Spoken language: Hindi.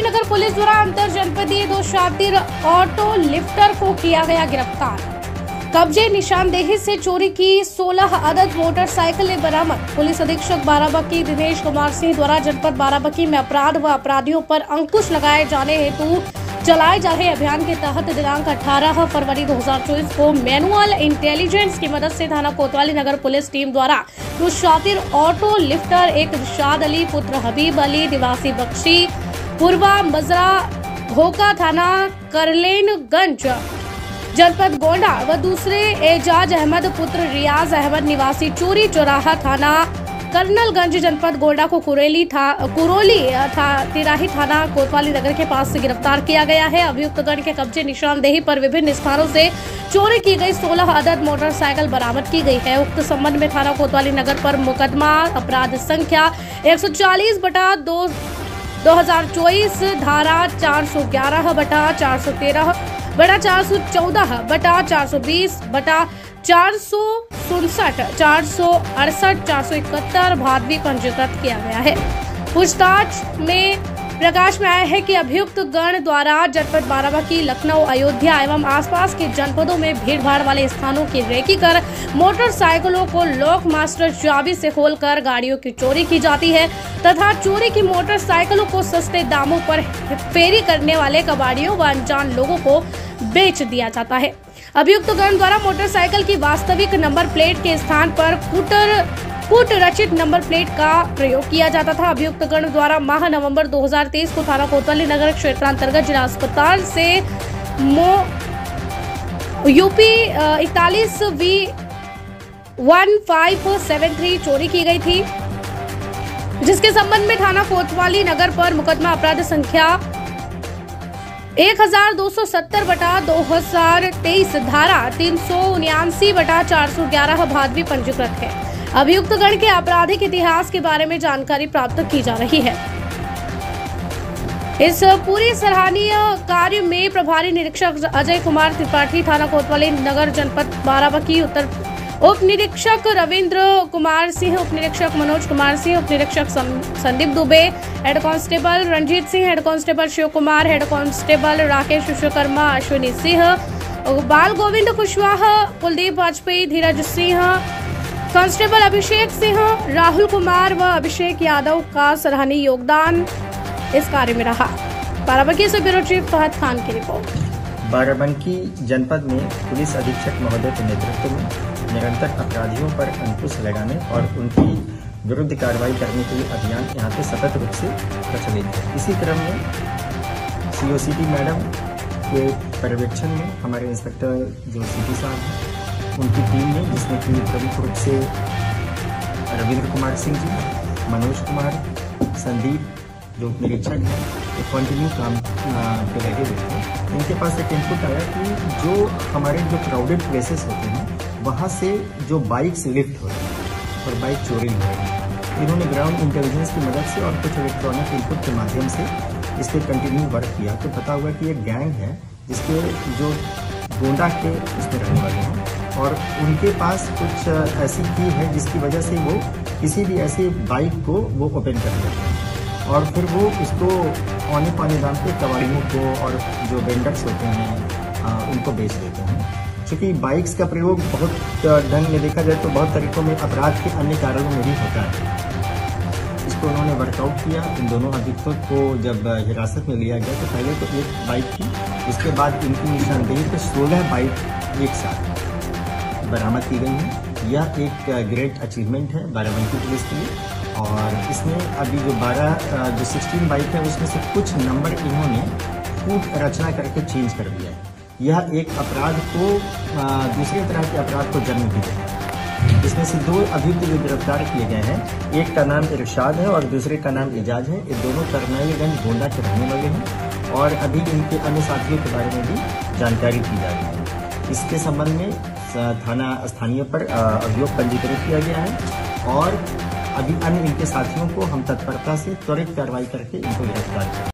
नगर पुलिस द्वारा अंतर जनपदीय 2 शातिर ऑटो लिफ्टर को किया गया गिरफ्तार। कब्जे निशानदेही से चोरी की 16 अदद मोटरसाइकिलें बरामद। पुलिस अधीक्षक बाराबंकी दिनेश कुमार सिंह द्वारा जनपद बाराबंकी में अपराध व अपराधियों पर अंकुश लगाए जाने हेतु चलाए जा रहे अभियान के तहत दिनांक 18 फरवरी 2024 को मैनुअल इंटेलिजेंस की मदद से थाना कोतवाली नगर पुलिस टीम द्वारा 2 शातिर ऑटो लिफ्टर, एक इरशाद अली पुत्र हबीब अली निवासी बख्शी पूर्वा मजरा घोका थाना करलेनगंज जनपद गोंडा व दूसरे एजाज अहमद पुत्र रियाज अहमद निवासी चोरी चौराहा थाना कर्नलगंज जनपद गोंडा को कुरोली तिराही थाना कोतवाली नगर के पास से गिरफ्तार किया गया है। अभियुक्त गण के कब्जे निशानदेही पर विभिन्न स्थानों से चोरी की गई 16 अदद मोटरसाइकिल बरामद की गई है। उक्त संबंध में थाना कोतवाली नगर पर मुकदमा अपराध संख्या 140/2024 धारा 411/413 414 420 467 468 471 भादवी पंजीकृत किया गया है। पूछताछ में प्रकाश में आया है कि अभियुक्त गण द्वारा जनपद बाराबंकी, लखनऊ, अयोध्या एवं आसपास के जनपदों में भीड़भाड़ वाले स्थानों की रेकी कर मोटरसाइकिलों को लॉक मास्टर चाबी से खोलकर गाड़ियों की चोरी की जाती है तथा चोरी की मोटरसाइकिलों को सस्ते दामों पर फेरी करने वाले कबाड़ियों व अनजान लोगों को बेच दिया जाता है। अभियुक्त गण द्वारा मोटरसाइकिल की वास्तविक नंबर प्लेट के स्थान पर कूट रचित नंबर प्लेट का प्रयोग किया जाता था। अभियुक्त गण द्वारा माह नवंबर 2023 को थाना कोतवाली नगर क्षेत्रांतर्गत जिला अस्पताल से यूपी 41V1573 चोरी की गई थी, जिसके संबंध में थाना कोतवाली नगर पर मुकदमा अपराध संख्या 1270/2023 धारा 379/411 भादवी पंजीकृत है। अभियुक्त गण के आपराधिक इतिहास के बारे में जानकारी प्राप्त की जा रही है। इस पूरी सराहनीय कार्य में प्रभारी निरीक्षक अजय कुमार त्रिपाठी, थाना कोतवाली नगर जनपद बाराबंकी उत्तर उप निरीक्षक रविंद्र कुमार सिंह, उप निरीक्षक मनोज कुमार सिंह, उप निरीक्षक Sandeep Dubey, head constable Ranjeet Singh, head constable Shiv Kumar, head constable Rakesh Vishwakarma, Ashwini Singh, Bal Govind Kushwaha, Kuldeep Vajpayee, Dheeraj Singh, constable Abhishek Singh, Rahul Kumar व अभिषेक यादव का सराहनीय योगदान इस कार्य में रहा। बाराबंकी से ब्यूरो चीफ फहद खान की रिपोर्ट। बाराबंकी जनपद में पुलिस अधीक्षक महोदय के नेतृत्व में निरंतर अपराधियों पर अंकुश लगाने और उनकी विरुद्ध कार्रवाई करने के लिए अभियान यहाँ पे सतत रूप से प्रचलित है। इसी क्रम में COCT मैडम के पर्यवेक्षण में हमारे इंस्पेक्टर जो CP साहब हैं, उनकी टीम ने, जिसमें कि प्रमुख रूप से रविंद्र कुमार सिंह जी, मनोज कुमार, संदीप जो निरीक्षक हैं, कंटिन्यू काम पे लगे हुए थे। इनके पास एक इनपुट आया कि जो हमारे जो क्राउडेड प्लेसेस होते हैं वहाँ से जो बाइक्स लिफ्ट हो रही हैं और बाइक चोरी हो रही है। इन्होंने ग्राउंड इंटेलिजेंस की मदद से और कुछ इलेक्ट्रॉनिक इनपुट के माध्यम से इस पर कंटिन्यू वर्क किया तो पता हुआ कि एक गैंग है जिसके जो गोंडा के उसमें रहने वाले हैं और उनके पास कुछ ऐसी की है जिसकी वजह से वो किसी भी ऐसे बाइक को वो ओपन कर देते हैं और फिर वो उसको औने पौने दाम पे कबाड़ियों को और जो वेंडर्स होते हैं उनको बेच देते हैं। क्योंकि बाइक्स का प्रयोग बहुत ढंग में देखा जाए तो बहुत तरीकों में अपराध के अन्य कारणों में भी होता है। इसको उन्होंने वर्कआउट किया। इन दोनों अभियुक्तों को जब हिरासत में लिया गया तो पहले तो एक बाइक की, उसके बाद इनकी निशानदेही पे 16 बाइक एक साथ बरामद की गई है। यह एक ग्रेट अचीवमेंट है बाराबंकी पुलिस के लिए और इसमें अभी जो 16 बाइक है उसमें से कुछ नंबर इन्होंने कूट रचना करके चेंज कर दिया है। यह एक अपराध को दूसरे तरह के अपराध को जन्म भी देता है। इसमें से 2 अभियुक्त जो गिरफ्तार किए गए हैं, एक का नाम इरशाद है और दूसरे का नाम एजाज है। ये दोनों करनाईगंज गोंडा के रहने वाले हैं और अभी इनके अन्य साथियों के बारे में भी जानकारी की जा रही है। इसके संबंध में थाना स्थानीय पर अभियोग पंजीकृत किया गया है और अभी अन्य इनके साथियों को हम तत्परता से त्वरित कार्रवाई करके इनको गिरफ्तार करें।